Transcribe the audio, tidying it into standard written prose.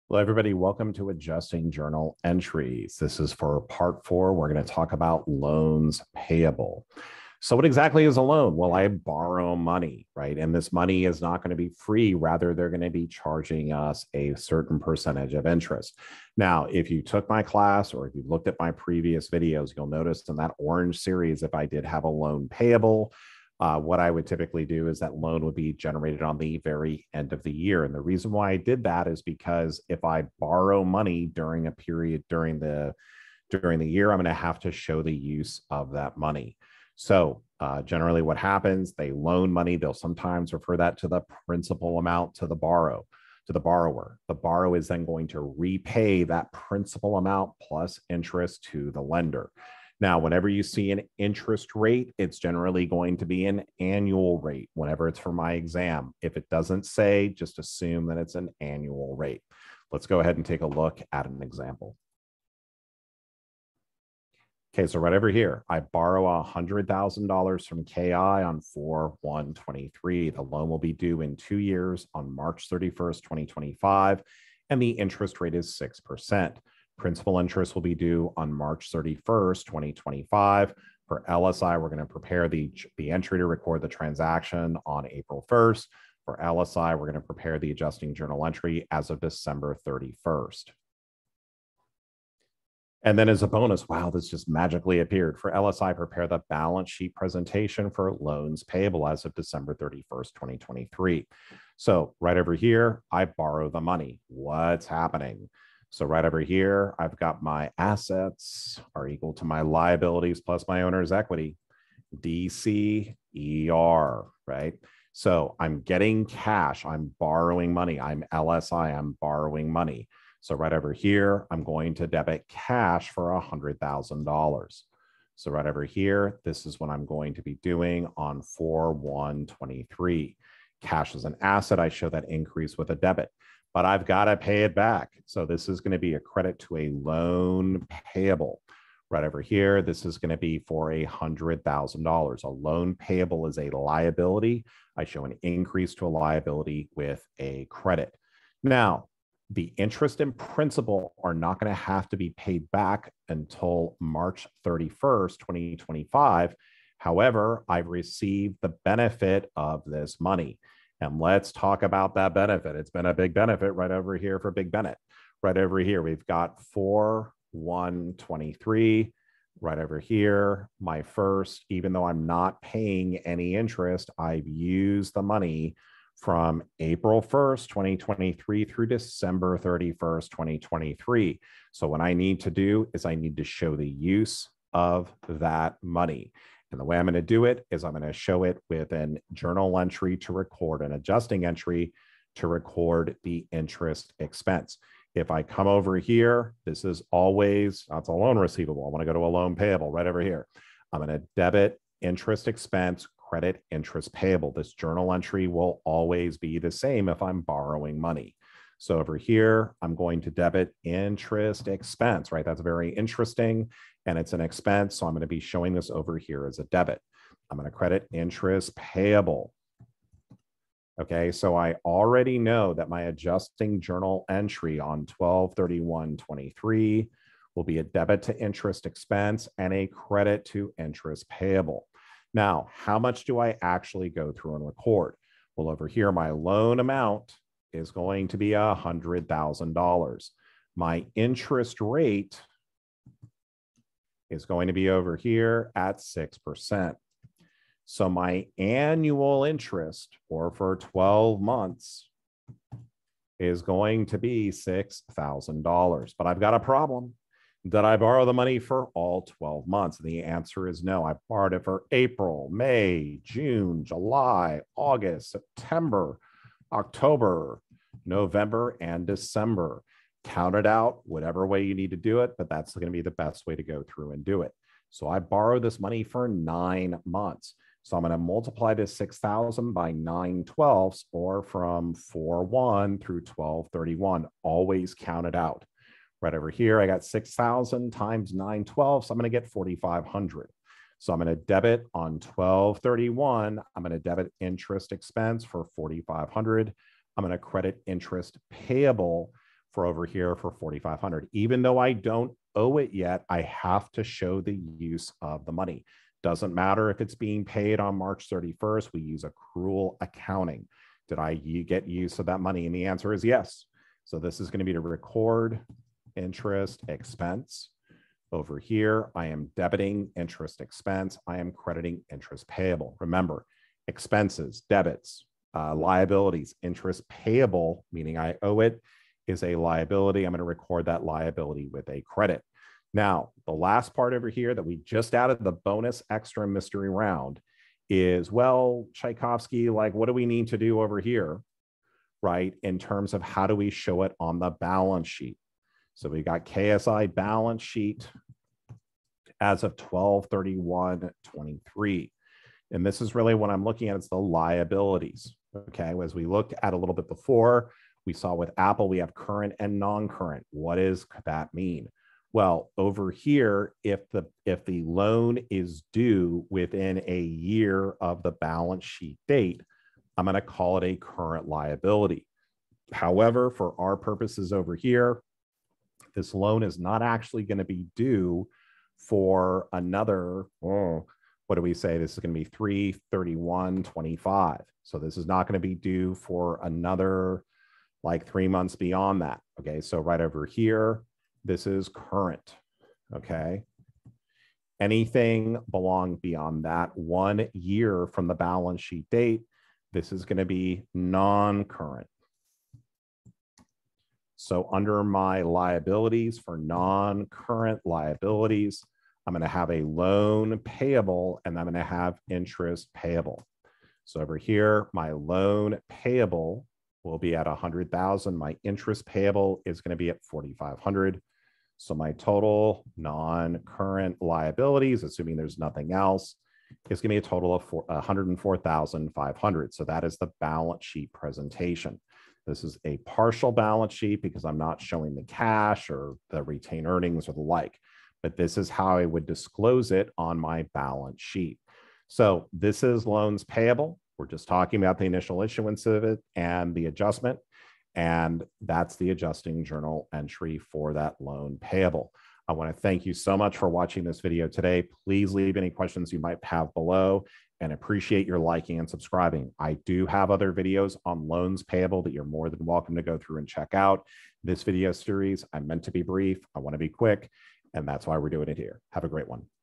Hello, everybody. Welcome to Adjusting Journal Entries. This is for part 4. We're going to talk about loans payable. So what exactly is a loan? Well, I borrow money, right? And this money is not going to be free. Rather, they're going to be charging us a certain percentage of interest. Now, if you took my class or if you looked at my previous videos, you'll notice in that orange series, if I did have a loan payable, what I would typically do is that loan would be generated on the very end of the year. And the reason why I did that is because if I borrow money during a period during the year, I'm going to have to show the use of that money. So generally what happens, they loan money. They'll sometimes refer that to the principal amount to the borrower. The borrower is then going to repay that principal amount plus interest to the lender. Now, whenever you see an interest rate, it's generally going to be an annual rate whenever it's for my exam. If it doesn't say, just assume that it's an annual rate. Let's go ahead and take a look at an example. Okay, so right over here, I borrow $100,000 from KI on 4/1/23. The loan will be due in 2 years on March 31st, 2025, and the interest rate is 6%. Principal interest will be due on March 31st, 2025. For LSI, we're going to prepare the entry to record the transaction on April 1st. For LSI, we're going to prepare the adjusting journal entry as of December 31st. And then as a bonus, wow, this just magically appeared. For LSI, prepare the balance sheet presentation for loans payable as of December 31st, 2023. So right over here, I borrow the money. What's happening? So right over here, I've got my assets are equal to my liabilities plus my owner's equity, DCER, right? So I'm getting cash. I'm borrowing money. I'm LSI. I'm borrowing money. So right over here, I'm going to debit cash for $100,000. So right over here, this is what I'm going to be doing on 4/1/23. Cash is an asset. I show that increase with a debit, but I've got to pay it back. So this is going to be a credit to a loan payable. Right over here, this is going to be for $100,000. A loan payable is a liability. I show an increase to a liability with a credit. Now, the interest and principal are not going to have to be paid back until March 31st, 2025. However, I've received the benefit of this money. And let's talk about that benefit. It's been a big benefit right over here for Big Bennett. Right over here, we've got 4/1/23. Right over here, my first, even though I'm not paying any interest, I've used the money from April 1st, 2023 through December 31st, 2023. So what I need to do is I need to show the use of that money. And the way I'm going to do it is I'm going to show it with a journal entry to record an adjusting entry to record the interest expense. If I come over here, this is always, that's a loan receivable. I want to go to a loan payable right over here. I'm going to debit interest expense, credit interest payable. This journal entry will always be the same if I'm borrowing money. So over here, I'm going to debit interest expense, right? That's very interesting. And it's an expense. So I'm going to be showing this over here as a debit. I'm going to credit interest payable. Okay, so I already know that my adjusting journal entry on 12/31/23 will be a debit to interest expense and a credit to interest payable. Now, how much do I actually go through and record? Well, over here, my loan amount is going to be $100,000. My interest rate is going to be over here at 6%. So my annual interest, or for 12 months, is going to be $6,000. But I've got a problem. Did I borrow the money for all 12 months? And the answer is no. I borrowed it for April, May, June, July, August, September, October, November, and December. Count it out, whatever way you need to do it, but that's going to be the best way to go through and do it. So I borrowed this money for 9 months. So I'm going to multiply this 6,000 by 9/12, or from 4/1 through 12/31. Always count it out. Right over here, I got 6,000 times 9/12, so I'm going to get 4,500. So I'm going to debit on 12/31. I'm going to debit interest expense for 4,500. I'm going to credit interest payable for over here for $4,500. Even though I don't owe it yet, I have to show the use of the money. Doesn't matter if it's being paid on March 31st, we use accrual accounting. Did I get use of that money? And the answer is yes. So this is going to be to record interest expense. Over here, I am debiting interest expense. I am crediting interest payable. Remember, expenses, debits, liabilities, interest payable, meaning I owe it, is a liability. I'm going to record that liability with a credit. Now, the last part over here that we just added the bonus extra mystery round is, well, Tchaikovsky, like, what do we need to do over here, right? In terms of how do we show it on the balance sheet? So we got KSI balance sheet as of 12/31/23. And this is really what I'm looking at. It's the liabilities. Okay. As we looked at a little bit before, we saw with Apple, we have current and non-current. What does that mean? Well, over here, if the loan is due within a year of the balance sheet date, I'm going to call it a current liability. However, for our purposes over here, this loan is not actually going to be due for another, what do we say? This is going to be 3/31/25. So this is not going to be due for another like 3 months beyond that. Okay, so right over here, this is current. Okay. Anything belong beyond that 1 year from the balance sheet date, this is going to be non-current. So under my liabilities for non-current liabilities, I'm going to have a loan payable and I'm going to have interest payable. So over here, my loan payable will be at 100,000. My interest payable is going to be at 4,500. So my total non-current liabilities, assuming there's nothing else, is going to be a total of 104,500. So that is the balance sheet presentation. This is a partial balance sheet because I'm not showing the cash or the retained earnings or the like, but this is how I would disclose it on my balance sheet. So this is loans payable. We're just talking about the initial issuance of it and the adjustment. And that's the adjusting journal entry for that loan payable. I want to thank you so much for watching this video today. Please leave any questions you might have below and appreciate your liking and subscribing. I do have other videos on loans payable that you're more than welcome to go through and check out. This video series, I'm meant to be brief. I want to be quick, and that's why we're doing it here. Have a great one.